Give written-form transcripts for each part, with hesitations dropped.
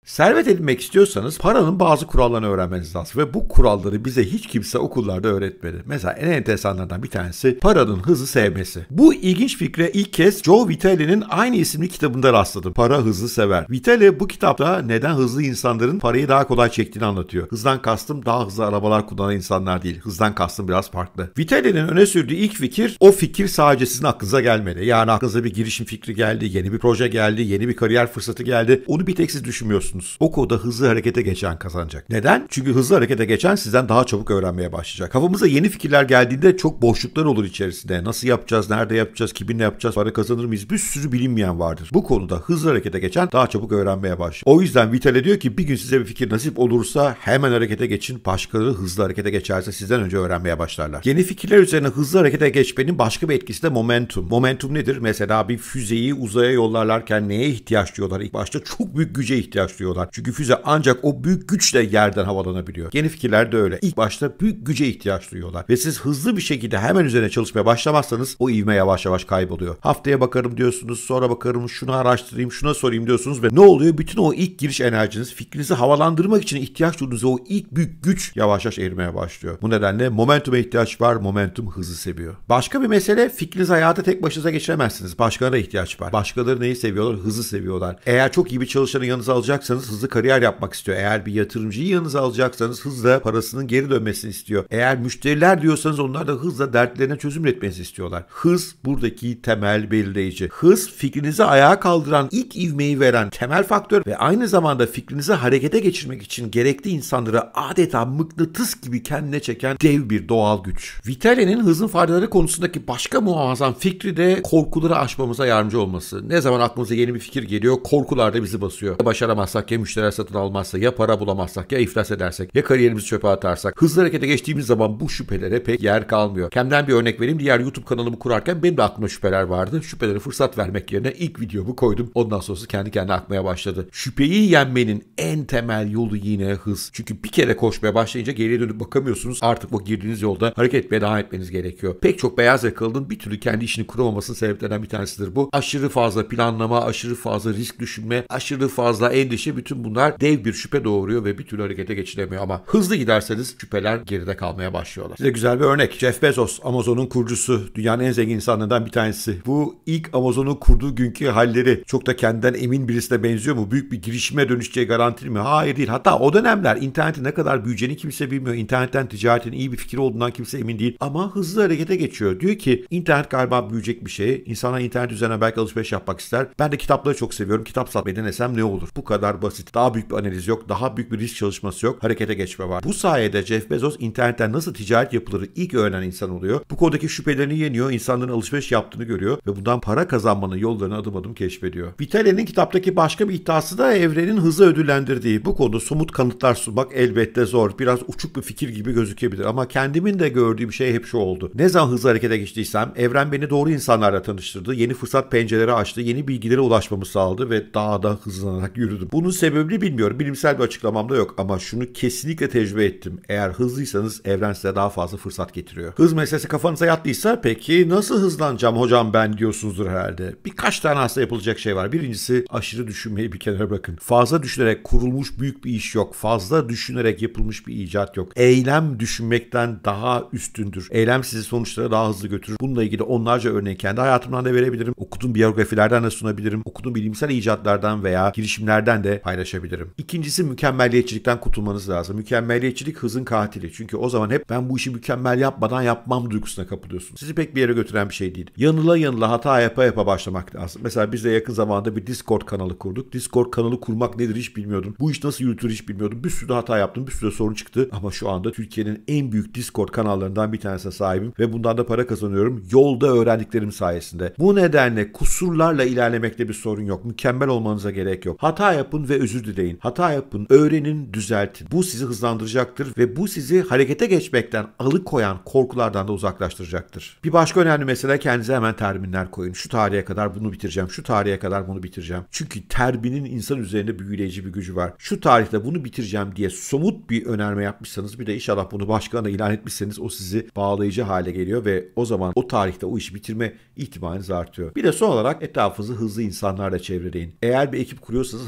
Servet edinmek istiyorsanız paranın bazı kurallarını öğrenmeniz lazım ve bu kuralları bize hiç kimse okullarda öğretmedi. Mesela en enteresanlardan bir tanesi paranın hızı sevmesi. Bu ilginç fikre ilk kez Joe Vitale'nin aynı isimli kitabında rastladım. Para hızı sever. Vitale bu kitapta neden hızlı insanların parayı daha kolay çektiğini anlatıyor. Hızdan kastım daha hızlı arabalar kullanan insanlar değil. Hızdan kastım biraz farklı. Vitale'nin öne sürdüğü ilk fikir, o fikir sadece sizin aklınıza gelmedi. Yani aklınıza bir girişim fikri geldi, yeni bir proje geldi, yeni bir kariyer fırsatı geldi. Onu bir tek siz düşünmüyorsunuz. O konuda hızlı harekete geçen kazanacak. Neden? Çünkü hızlı harekete geçen sizden daha çabuk öğrenmeye başlayacak. Kafamıza yeni fikirler geldiğinde çok boşluklar olur içerisinde. Nasıl yapacağız, nerede yapacağız, kiminle yapacağız, para kazanır mıyız? Bir sürü bilinmeyen vardır. Bu konuda hızlı harekete geçen daha çabuk öğrenmeye başlıyor. O yüzden Vitale diyor ki bir gün size bir fikir nasip olursa hemen harekete geçin. Başkaları hızlı harekete geçerse sizden önce öğrenmeye başlarlar. Yeni fikirler üzerine hızlı harekete geçmenin başka bir etkisi de momentum. Momentum nedir? Mesela bir füzeyi uzaya yollarlarken neye ihtiyaç duyuyorlar? İlk başta çok büyük güce ihtiyaç duyuyorlar. Çünkü füze ancak o büyük güçle yerden havalanabiliyor. Yeni fikirler de öyle. İlk başta büyük güce ihtiyaç duyuyorlar. Ve siz hızlı bir şekilde hemen üzerine çalışmaya başlamazsanız o ivme yavaş yavaş kayboluyor. Haftaya bakarım diyorsunuz, sonra bakarım, şunu araştırayım, şuna sorayım diyorsunuz ve ne oluyor? Bütün o ilk giriş enerjiniz, fikrinizi havalandırmak için ihtiyaç duyduğunuz o ilk büyük güç yavaş yavaş erimeye başlıyor. Bu nedenle momentuma ihtiyaç var. Momentum hızı seviyor. Başka bir mesele, fikrinizi hayata tek başınıza geçiremezsiniz. Başkalarına ihtiyaç var. Başkaları neyi seviyorlar? Hızı seviyorlar. Eğer çok iyi bir çalışanı yanınıza alacaksanız hızlı kariyer yapmak istiyor. Eğer bir yatırımcıyı yanınıza alacaksanız hızla parasının geri dönmesini istiyor. Eğer müşteriler diyorsanız onlar da hızla dertlerine çözüm üretmenizi istiyorlar. Hız buradaki temel belirleyici. Hız fikrinizi ayağa kaldıran, ilk ivmeyi veren temel faktör ve aynı zamanda fikrinizi harekete geçirmek için gerekli insanları adeta mıknatıs gibi kendine çeken dev bir doğal güç. Vitale'nin hızın faydaları konusundaki başka muazzam fikri de korkuları aşmamıza yardımcı olması. Ne zaman aklımıza yeni bir fikir geliyor, korkular da bizi basıyor. Başaramazsak, ya müşteriler satın almazsa, ya para bulamazsak, ya iflas edersek, ya kariyerimizi çöpe atarsak. Hızlı harekete geçtiğimiz zaman bu şüphelere pek yer kalmıyor. Kendimden bir örnek vereyim. Diğer YouTube kanalımı kurarken benim de aklımda şüpheler vardı. Şüphelere fırsat vermek yerine ilk videomu koydum. Ondan sonrası kendi kendine akmaya başladı. Şüpheyi yenmenin en temel yolu yine hız. Çünkü bir kere koşmaya başlayınca geriye dönüp bakamıyorsunuz. Artık o girdiğiniz yolda hareket etmeye devam etmeniz gerekiyor. Pek çok beyaz yakalının bir türlü kendi işini kuramamasının sebeplerinden bir tanesidir bu. Aşırı fazla planlama, aşırı fazla risk düşünme, aşırı fazla endişe, bütün bunlar dev bir şüphe doğuruyor ve bir türlü harekete geçilemiyor. Ama hızlı giderseniz şüpheler geride kalmaya başlıyorlar. Size güzel bir örnek. Jeff Bezos, Amazon'un kurucusu, dünyanın en zengin insanlarından bir tanesi. Bu ilk Amazon'un kurduğu günkü halleri çok da kendinden emin birisine benziyor mu? Büyük bir girişime dönüşeceği garantili mi? Hayır değil. Hatta o dönemler internetin ne kadar büyüyeceğini kimse bilmiyor. İnternetten ticaretin iyi bir fikir olduğundan kimse emin değil. Ama hızlı harekete geçiyor. Diyor ki internet galiba büyüyecek bir şey. İnsanlar internet üzerine belki alışveriş yapmak ister. Ben de kitapları çok seviyorum. Kitap satmayı denesem ne olur? Bu kadar basit. Daha büyük bir analiz yok. Daha büyük bir risk çalışması yok. Harekete geçme var. Bu sayede Jeff Bezos internetten nasıl ticaret yapılır ilk öğrenen insan oluyor. Bu konudaki şüphelerini yeniyor. İnsanların alışveriş yaptığını görüyor ve bundan para kazanmanın yollarını adım adım keşfediyor. Vitale'nin kitaptaki başka bir iddiası da evrenin hızı ödüllendirdiği. Bu konuda somut kanıtlar sunmak elbette zor. Biraz uçuk bir fikir gibi gözükebilir ama kendimin de gördüğüm şey hep şu oldu. Ne zaman hızlı harekete geçtiysem evren beni doğru insanlarla tanıştırdı. Yeni fırsat pencereleri açtı. Yeni bilgilere ulaşmamı sağladı ve daha da hızlanarak yürüdüm. Bunun sebebini bilmiyorum. Bilimsel bir açıklamam da yok ama şunu kesinlikle tecrübe ettim. Eğer hızlıysanız evren size daha fazla fırsat getiriyor. Hız meselesi kafanıza yattıysa peki nasıl hızlanacağım hocam ben diyorsunuzdur herhalde. Birkaç tane aslında yapılacak şey var. Birincisi aşırı düşünmeyi bir kenara bırakın. Fazla düşünerek kurulmuş büyük bir iş yok. Fazla düşünerek yapılmış bir icat yok. Eylem düşünmekten daha üstündür. Eylem sizi sonuçlara daha hızlı götürür. Bununla ilgili onlarca örneği kendi hayatımdan da verebilirim. Okuduğum biyografilerden de sunabilirim. Okuduğum bilimsel icatlardan veya girişimlerden de paylaşabilirim. İkincisi mükemmelliyetçilikten kurtulmanız lazım. Mükemmelliyetçilik hızın katili. Çünkü o zaman hep ben bu işi mükemmel yapmadan yapmam duygusuna kapılıyorsunuz. Sizi pek bir yere götüren bir şey değil. Yanıla yanıla hata yapa yapa başlamak lazım. Mesela biz de yakın zamanda bir Discord kanalı kurduk. Discord kanalı kurmak nedir hiç bilmiyordum. Bu iş nasıl yürütülür hiç bilmiyordum. Bir sürü hata yaptım. Bir sürü sorun çıktı. Ama şu anda Türkiye'nin en büyük Discord kanallarından bir tanesine sahibim ve bundan da para kazanıyorum. Yolda öğrendiklerim sayesinde. Bu nedenle kusurlarla ilerlemekte bir sorun yok. Mükemmel olmanıza gerek yok. Hata yapın ve özür dileyin. Hata yapın, öğrenin, düzeltin. Bu sizi hızlandıracaktır ve bu sizi harekete geçmekten alıkoyan korkulardan da uzaklaştıracaktır. Bir başka önemli mesele kendinize hemen terminler koyun. Şu tarihe kadar bunu bitireceğim. Şu tarihe kadar bunu bitireceğim. Çünkü terbinin insan üzerinde büyüleyici bir gücü var. Şu tarihte bunu bitireceğim diye somut bir önerme yapmışsanız bir de inşallah bunu başkana ilan etmişseniz o sizi bağlayıcı hale geliyor ve o zaman o tarihte o işi bitirme ihtimaliniz artıyor. Bir de son olarak etrafınızı hızlı insanlarla çevreleyin. Eğer bir ekip kuruyorsanız hızlı insanlar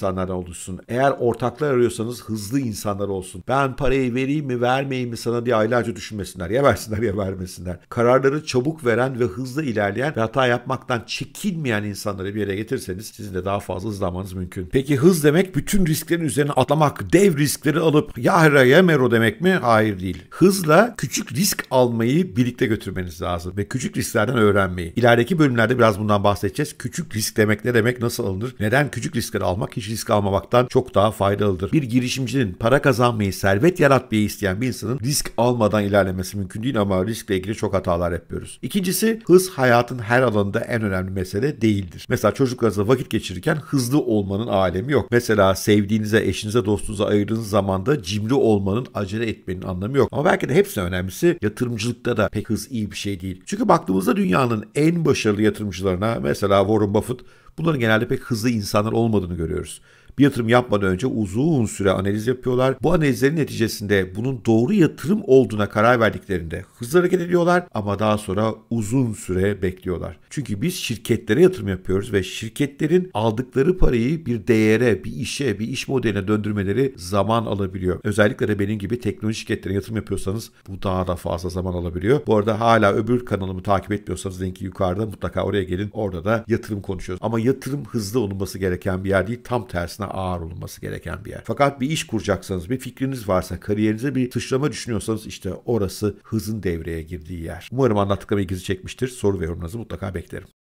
insanlardan oluşsun. Eğer ortaklar arıyorsanız hızlı insanlar olsun. Ben parayı vereyim mi vermeyeyim mi sana diye aylarca düşünmesinler. Ya versinler ya vermesinler. Kararları çabuk veren ve hızlı ilerleyen ve hata yapmaktan çekinmeyen insanları bir yere getirirseniz sizin de daha fazla hızlanmanız mümkün. Peki hız demek bütün risklerin üzerine atlamak, dev riskleri alıp yahra ya mero demek mi? Hayır değil. Hızla küçük risk almayı birlikte götürmeniz lazım ve küçük risklerden öğrenmeyi. İlerideki bölümlerde biraz bundan bahsedeceğiz. Küçük risk demek ne demek, nasıl alınır? Neden küçük riskleri almak hiç risk almamaktan çok daha faydalıdır? Bir girişimcinin para kazanmayı, servet yaratmayı isteyen bir insanın risk almadan ilerlemesi mümkün değil ama riskle ilgili çok hatalar yapıyoruz. İkincisi, hız hayatın her alanında en önemli mesele değildir. Mesela çocuklarınızla vakit geçirirken hızlı olmanın alemi yok. Mesela sevdiğinize, eşinize, dostunuza ayırdığınız zamanda cimri olmanın, acele etmenin anlamı yok. Ama belki de hepsinin önemlisi yatırımcılıkta da pek hız iyi bir şey değil. Çünkü baktığımızda dünyanın en başarılı yatırımcılarına, mesela Warren Buffett, bunların genelde pek hızlı insanlar olmadığını görüyoruz. Bir yatırım yapmadan önce uzun süre analiz yapıyorlar. Bu analizlerin neticesinde bunun doğru yatırım olduğuna karar verdiklerinde hızlı hareket ediyorlar ama daha sonra uzun süre bekliyorlar. Çünkü biz şirketlere yatırım yapıyoruz ve şirketlerin aldıkları parayı bir değere, bir işe, bir iş modeline döndürmeleri zaman alabiliyor. Özellikle de benim gibi teknoloji şirketlerine yatırım yapıyorsanız bu daha da fazla zaman alabiliyor. Bu arada hala öbür kanalımı takip etmiyorsanız linki yukarıda, mutlaka oraya gelin. Orada da yatırım konuşuyoruz. Ama yatırım hızlı olunması gereken bir yer değil, tam tersine ağır olunması gereken bir yer. Fakat bir iş kuracaksanız, bir fikriniz varsa, kariyerinize bir sıçrama düşünüyorsanız işte orası hızın devreye girdiği yer. Umarım anlattıklarım ilginizi çekmiştir. Soru ve yorumlarınızı mutlaka beklerim.